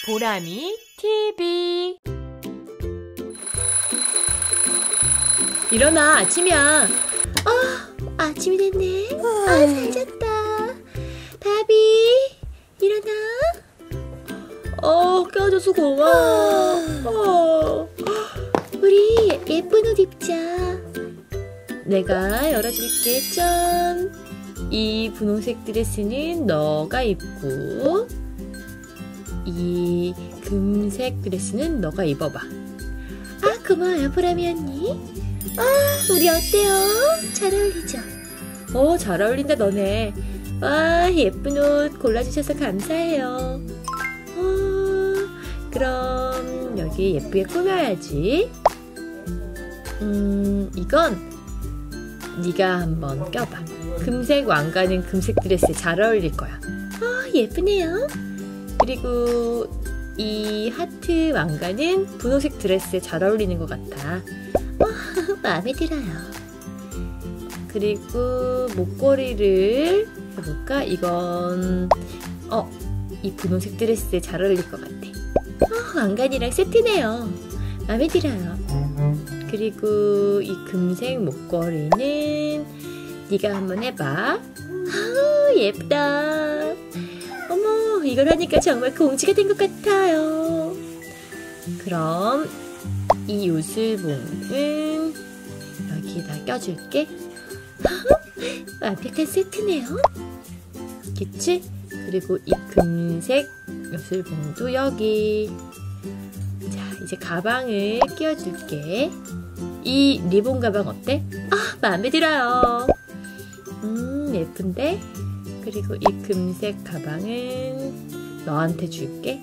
보람이 TV. 일어나, 아침이야. 아침이 됐네. 잘 잤다. 바비, 일어나. 깨워줘서 고마워. 우리 예쁜 옷 입자. 내가 열어줄게. 짠. 이 분홍색 드레스는 너가 입고, 이 금색 드레스는 너가 입어봐. 고마워요, 보람이 언니. 우리 어때요? 잘 어울리죠? 잘 어울린다, 너네. 예쁜 옷 골라주셔서 감사해요. 그럼 여기 예쁘게 꾸며야지. 이건 네가 한번 껴봐. 금색 왕관은 금색 드레스에 잘 어울릴 거야. 예쁘네요. 그리고 이 하트 왕관은 분홍색 드레스에 잘 어울리는 것 같아. 마음에 들어요. 그리고 목걸이를 해볼까? 이건 이 분홍색 드레스에 잘 어울릴 것 같아. 왕관이랑 세트네요. 마음에 들어요. 그리고 이 금색 목걸이는 네가 한번 해봐. 예쁘다. 어머, 이걸 하니까 정말 공주가 된 것 같아요. 그럼 이 요술봉은 여기에다 껴줄게. 완벽한 세트네요. 그치? 그리고 이 금색 요술봉도 여기. 자, 이제 가방을 끼워줄게. 이 리본 가방 어때? 마음에 들어요. 예쁜데? 그리고 이 금색 가방은 너한테 줄게.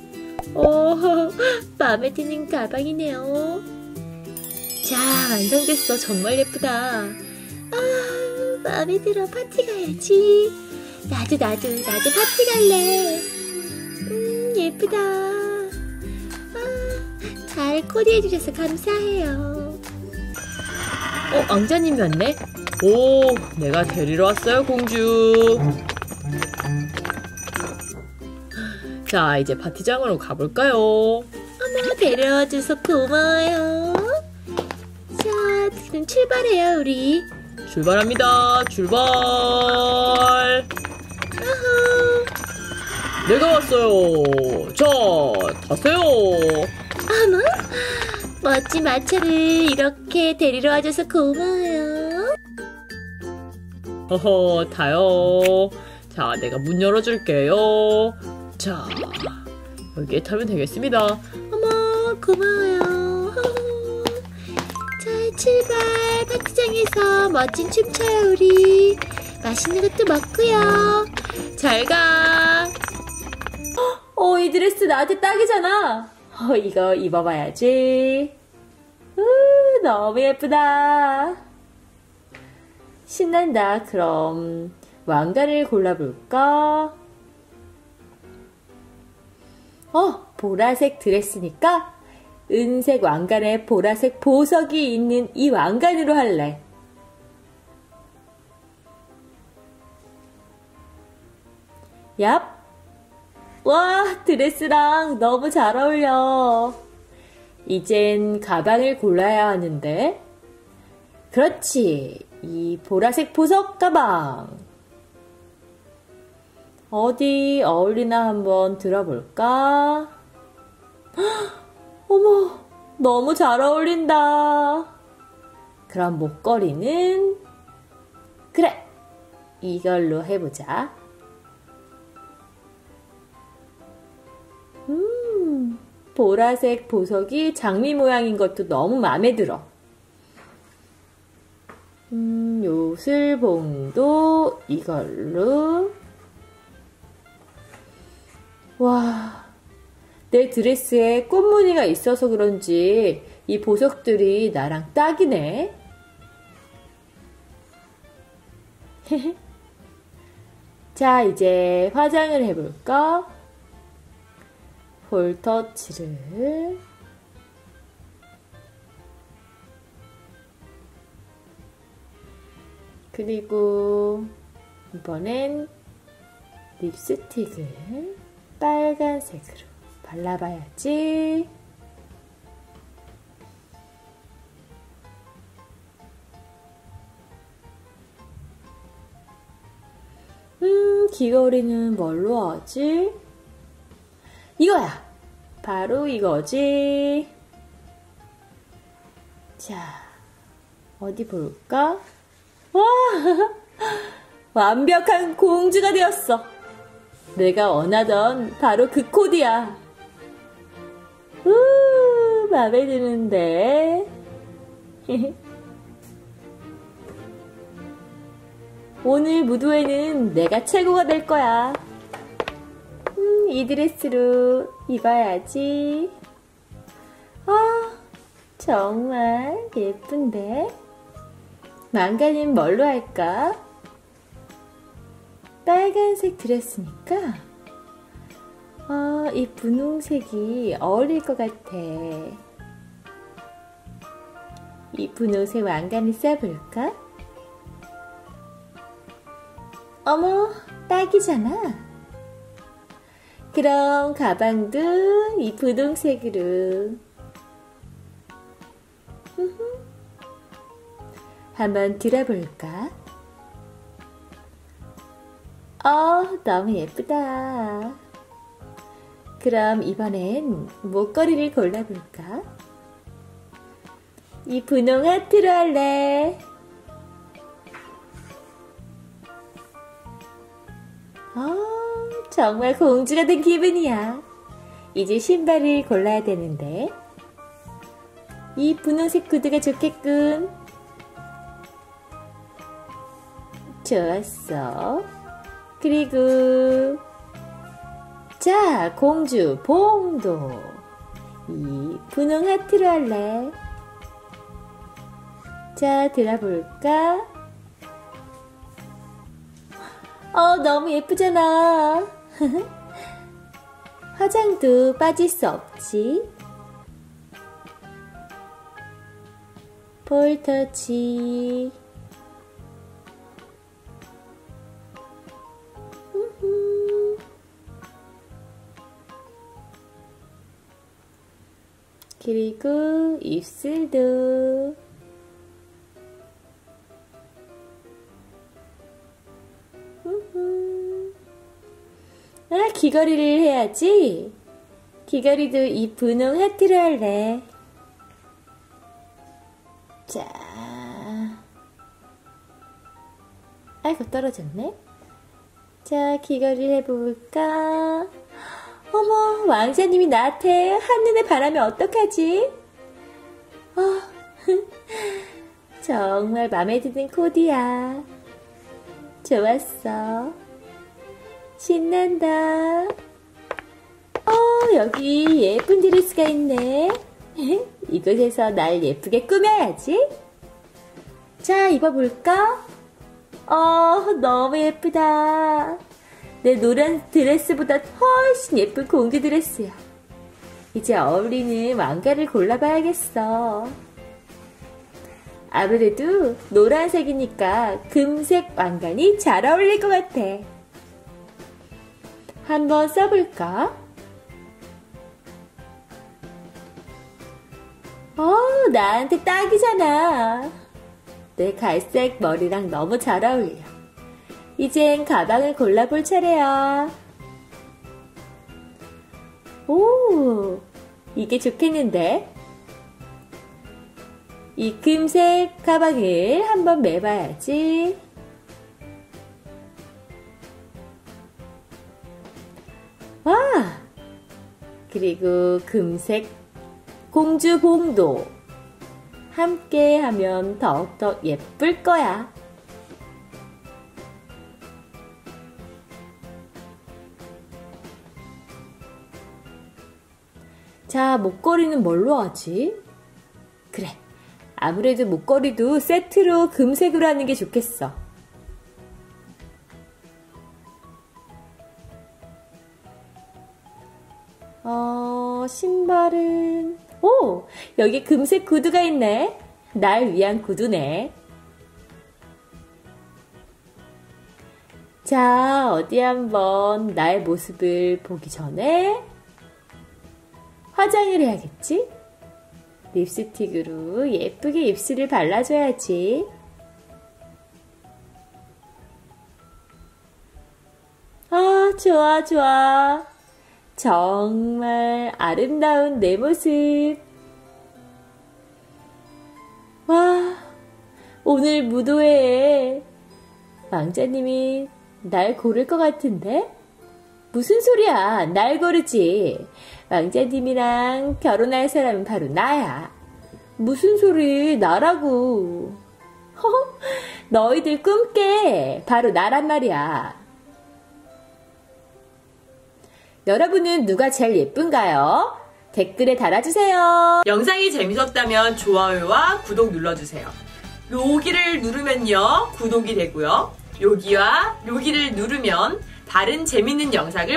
마음에 드는 가방이네요. 자, 완성됐어. 정말 예쁘다. 마음에 들어. 파티 가야지. 나도 파티 갈래. 예쁘다. 잘 코디해주셔서 감사해요. 왕자님이 왔네? 내가 데리러 왔어요, 공주. 자, 이제 파티장으로 가볼까요? 어머, 데려와줘서 고마워요. 자, 그럼 출발해요, 우리. 출발합니다. 출발. 내가 왔어요. 자, 타세요. 어머, 멋진 마차를 이렇게 데리러 와줘서 고마워요. 타요. 자, 내가 문 열어줄게요. 자, 여기에 타면 되겠습니다. 어머, 고마워요. 자, 출발. 파티장에서 멋진 춤 춰요, 우리. 맛있는 것도 먹고요. 잘 가. 이 드레스 나한테 딱이잖아. 이거 입어봐야지. 너무 예쁘다. 신난다. 그럼 왕관을 골라볼까? 보라색 드레스니까 은색 왕관에 보라색 보석이 있는 이 왕관으로 할래. 얍. 와, 드레스랑 너무 잘 어울려. 이젠 가방을 골라야 하는데. 그렇지. 이 보라색 보석 가방. 어디 어울리나 한번 들어볼까? 어머, 너무 잘 어울린다. 그럼 목걸이는? 그래, 이걸로 해보자. 보라색 보석이 장미 모양인 것도 너무 마음에 들어. 요술봉도 이걸로. 와, 내 드레스에 꽃무늬가 있어서 그런지 이 보석들이 나랑 딱이네. 자, 이제 화장을 해볼까? 볼터치를. 그리고 이번엔 립스틱을 빨간색으로 발라봐야지. 귀걸이는 뭘로 하지? 이거야! 바로 이거지. 자, 어디 볼까? 와! 완벽한 공주가 되었어. 내가 원하던 바로 그 코디야. 마음에 드는데. 오늘 무도회는 내가 최고가 될 거야. 이 드레스로 입어야지. 정말 예쁜데? 망가님 뭘로 할까? 빨간색 드레스니까 이 분홍색이 어울릴 것 같아. 이 분홍색 왕관을 써볼까? 어머, 딱이잖아. 그럼 가방도 이 분홍색으로. 한번 들어볼까? 너무 예쁘다. 그럼 이번엔 목걸이를 골라볼까? 이 분홍 하트로 할래. 정말 공주가 된 기분이야. 이제 신발을 골라야 되는데. 이 분홍색 구두가 좋겠군. 좋았어. 그리고 자, 공주 봉도. 이 분홍 하트로 할래. 자, 들어볼까? 너무 예쁘잖아. 화장도 빠질 수 없지. 볼터치. 그리고 입술도. 귀걸이를 해야지. 귀걸이도 이 분홍 하트로 할래. 자, 아이고 떨어졌네. 자, 귀걸이를 해볼까? 어머, 왕자님이 나한테 한눈에 반하면 어떡하지? 정말 맘에 드는 코디야. 좋았어. 신난다. 여기 예쁜 드레스가 있네. 이곳에서 날 예쁘게 꾸며야지. 자, 입어볼까? 너무 예쁘다. 내 노란 드레스보다 훨씬 예쁜 공주 드레스야. 이제 어울리는 왕관을 골라봐야겠어. 아무래도 노란색이니까 금색 왕관이 잘 어울릴 것 같아. 한번 써볼까? 나한테 딱이잖아. 내 갈색 머리랑 너무 잘 어울려. 이젠 가방을 골라볼 차례야. 오, 이게 좋겠는데? 이 금색 가방을 한번 매봐야지. 와! 그리고 금색 공주 봉도 함께 하면 더욱더 예쁠 거야. 자, 목걸이는 뭘로 하지? 그래, 아무래도 목걸이도 세트로 금색으로 하는 게 좋겠어. 신발은 여기 금색 구두가 있네. 날 위한 구두네. 자, 어디 한번 나의 모습을 보기 전에 화장을 해야겠지? 립스틱으로 예쁘게 입술을 발라줘야지. 아, 좋아, 좋아. 정말 아름다운 내 모습. 와, 오늘 무도회에 왕자님이 날 고를 것 같은데? 무슨 소리야? 날 고르지. 왕자님이랑 결혼할 사람은 바로 나야. 무슨 소리? 나라고. 너희들 꿈 깨. 바로 나란 말이야. 여러분은 누가 제일 예쁜가요? 댓글에 달아주세요. 영상이 재밌었다면 좋아요와 구독 눌러주세요. 여기를 누르면요 구독이 되고요. 여기와 여기를 누르면 다른 재밌는 영상을